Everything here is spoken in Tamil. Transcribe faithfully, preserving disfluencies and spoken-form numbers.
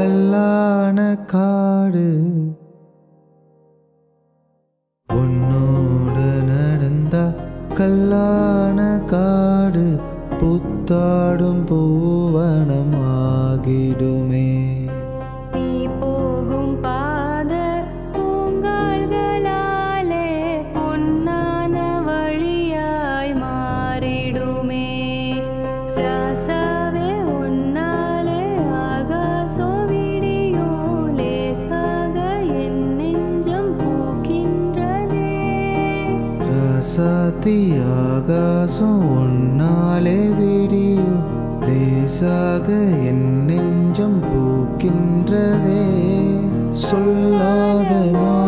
கல்லான காடு உன்னோடு நடந்தா கல்லான காடு புத்தாடும் பூவனம் ஆகிடுமே. நீ போகும் பாத பூங்கால்களாலே பொன்னான வழியாய் மாறிடுமே. ராசாவே உன்னாலே ஆகாசோ விடியோ லேசாக என் நெஞ்சம் பூக்கின்றதே. ராசாத்தி ஆகாசம் உன்னாலே விடியோ லேசாக என் நெஞ்சம் பூக்கின்றதே. சொல்லாத